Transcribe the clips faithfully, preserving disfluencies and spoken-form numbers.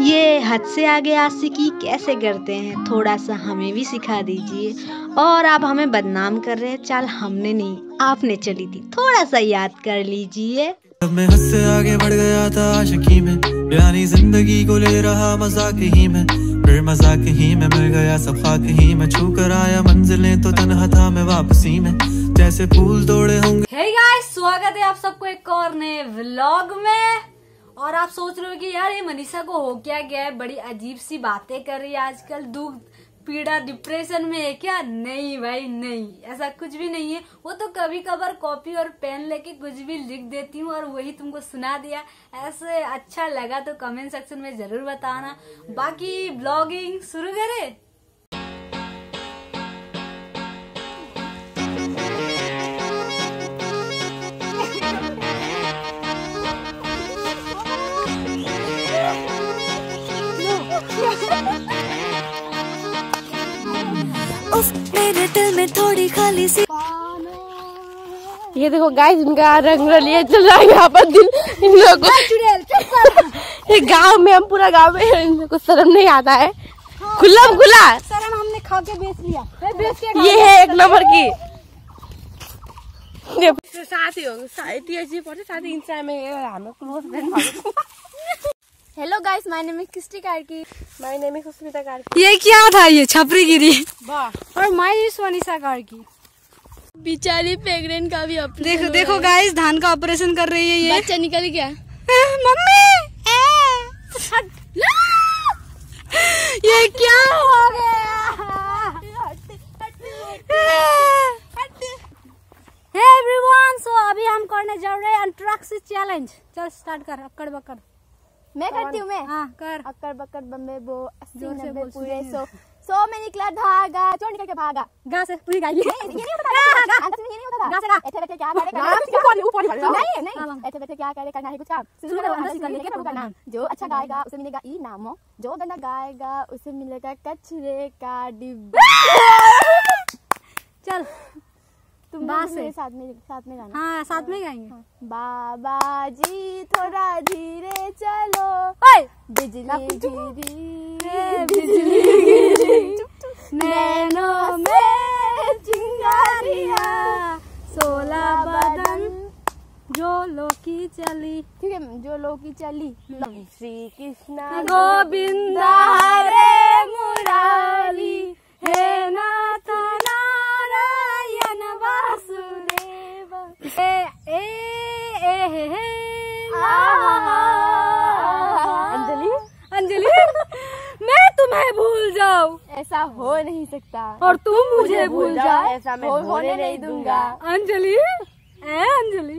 ये हद से आगे आशिकी कैसे करते हैं, थोड़ा सा हमें भी सिखा दीजिए। और आप हमें बदनाम कर रहे हैं, चाल हमने नहीं आपने चली थी, थोड़ा सा याद कर लीजिए। अब मैं हद से आगे बढ़ गया था आशिकी में, यानी जिंदगी को ले रहा मजाक ही में, फिर मजाक ही में मिल गया सब खाक ही में, छू कर आया मंजिलें तो तन्हा था मैं वापसी में, जैसे फूल तोड़े होंगे। हे गाइस, स्वागत है आप सबको एक और नए व्लॉग में। और आप सोच रहे हो कि यार ये मनीषा को हो क्या गया है, बड़ी अजीब सी बातें कर रही है आजकल, दुख पीड़ा डिप्रेशन में है क्या? नहीं भाई नहीं, ऐसा कुछ भी नहीं है। वो तो कभी कभार कॉपी और पेन लेके कुछ भी लिख देती हूँ और वही तुमको सुना दिया। ऐसे अच्छा लगा तो कमेंट सेक्शन में जरूर बताना। बाकी ब्लॉगिंग शुरू करें। उफ, मेरे दिल में थोड़ी खाली सी। ये देखो गाइस, इनका रंग रलिया चल रहा है यहाँ पर दिल इन लोगों को। ये गांव में, हम पूरा गांव में, इन लोगों को शर्म नहीं आता है। खुला खुला शर्म हमने खा के बेच लिया। बेच के ये है एक नंबर की साथी हो साथी इंस्टा में हम close friend. Hello guys, my name is Kristi Karki. My name is Sushmita Karki. ये क्या था? ये छपरी गिरी। और माय इज मनीषा कार्की। बेचारी प्रेग्नेंट का भी ऑपरेशन। देखो देखो गाइस, धान का ऑपरेशन कर रही है ये। बच्चा निकल गया। मम्मी ये क्या हो गया? हे एवरीवन, सो अभी हम करने जा रहे हैं अंतराक्षी चैलेंज। चल स्टार्ट कर, अक्कड़ बक्कड़। मैं करती हूँ। मैं हाँ कर। अक्कड़ बक्कड़ बम्बे बो अस्सी जोर से नब्बे बोल, पूरे सुनिए। सौ सौ में निकला धागा, चोर निकल के भागा। गा से पूरी गाइए। नहीं, ये नहीं होता था। अंत में ये नहीं होता था। गा से गा। ऐसे बैठे क्या करे करना ऊपर ऊपर नहीं नहीं, ऐसे बैठे क्या करे करना है कुछ काम। शुरू करो अंदर से लेके प्रभु का नाम। जो अच्छा गाएगा उसे मिलेगा ई नामो, जो गंदा गाएगा उसे मिलेगा कचरे का डिब्बा। चल तुम बात मेरे से। साथ में साथ में गाना। हाँ साथ में गाएंगे। बाबा जी थोड़ा धीरे चलो, बिजली गिरी बिजली गिरी नैनों में चिंगारियाँ, सोलह बदन जो लोकी चली। ठीक है, जो लोग की चली। श्री कृष्णा गोविंदा हरे मुरारी, हे नाथ नारायण वासुदेव। ए ए ए हे हे अंजलि अंजलि मैं तुम्हें भूल जाऊं, ऐसा हो नहीं सकता, और तुम मुझे भूल जाओ, ऐसा मैं होने नहीं दूंगा। अंजलि ए अंजलि।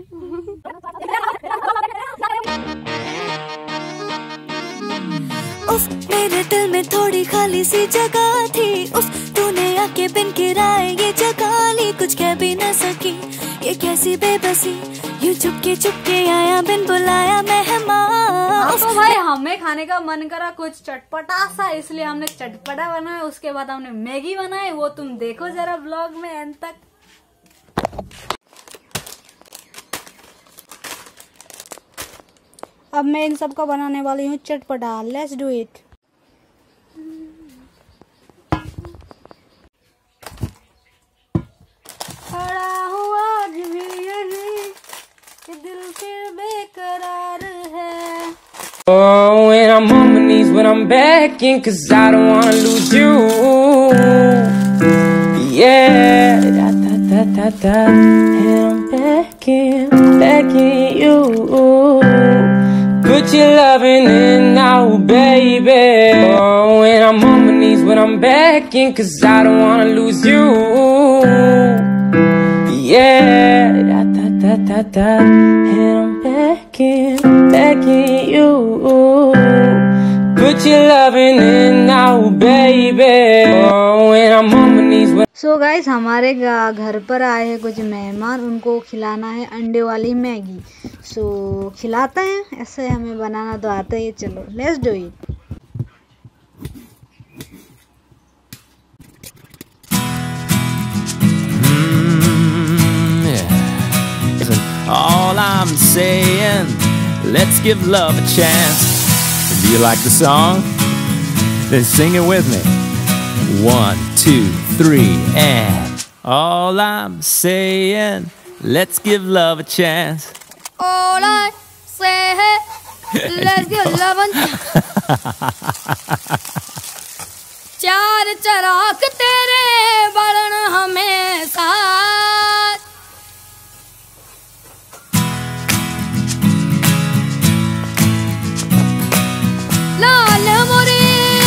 उफ, मेरे दिल में थोड़ी खाली सी जगह थी। उफ, तूने आके बिन किराए ये जगह ली, कुछ कह भी न सकी, ये कैसी बेबसी, यूं चुपके चुपके आया बिन बुलाया मेहमान। तो भाई हमें खाने का मन करा कुछ चटपटा सा, इसलिए हमने चटपटा बनाया। उसके बाद हमने मैगी बनाई, वो तुम देखो जरा ब्लॉग में एंड तक। अब मैं इन सब का बनाने वाली हूँ चटपटा। Let's do it. खड़ा हूँ आज भी यही, ये दिल फिर बेकरार है। Oh, and I'm on my knees when I'm begging, cause I don't wanna lose you. Yeah, da da da da da. And I'm begging, begging you. Put your loving in now, baby. Oh, and I'm on my knees when I'm begging, cause I don't wanna lose you. Yeah, da da da da da. And I'm begging, begging you. Put your loving in now, baby. Oh, and I'm on my knees when so so guys, हमारे घर पर आए हैं कुछ मेहमान, उनको खिलाना है अंडे वाली मैगी। सो so, खिलाते हैं, ऐसे हमें बनाना तो आता है। चलो let's do it. All I'm saying, let's give love a chance. Do you like the song? Then sing it with me. One, two, three, and all I'm saying, let's give love a chance. All I say, let's give love a chance. चार चराग तेरे बलन हमेशा, लाल मोरे.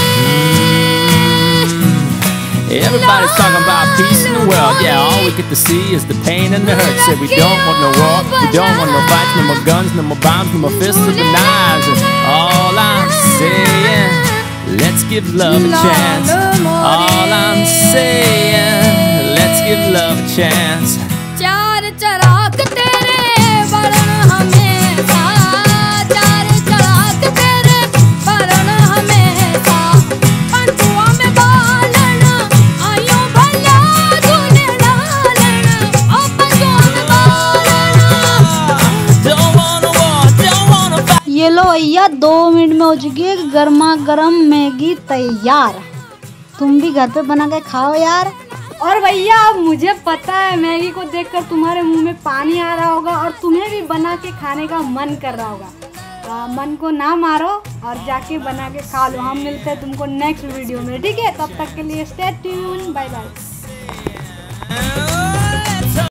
Everybody's talking about peace in the world. Yeah, all we get to see is the pain and the hurt. Say we don't want no war, we don't want no fights, no more guns, no more bombs, no more fists or knives. And all I'm saying, let's give love a chance. All I'm saying, let's give love a chance. चार चराग तेरे बलन हमेशा, चार चराग तेरे बलन हमेशा. पंचुआ में बालन आयो भला झूले लालन, ओ पंचुआ में बालन. Don't wanna war, don't wanna fight. ये लो भैया, दो मिनट में हो चुकी है गर्मा गर्म मैगी तैयार। तुम भी घर पे बना के खाओ यार। और भैया अब मुझे पता है मैगी को देखकर तुम्हारे मुंह में पानी आ रहा होगा और तुम्हें भी बना के खाने का मन कर रहा होगा। आ, मन को ना मारो और जाके बना के खा लो। हम मिलते हैं तुमको नेक्स्ट वीडियो में, ठीक है? तब तक के लिए स्टे ट्यून, बाय बाय।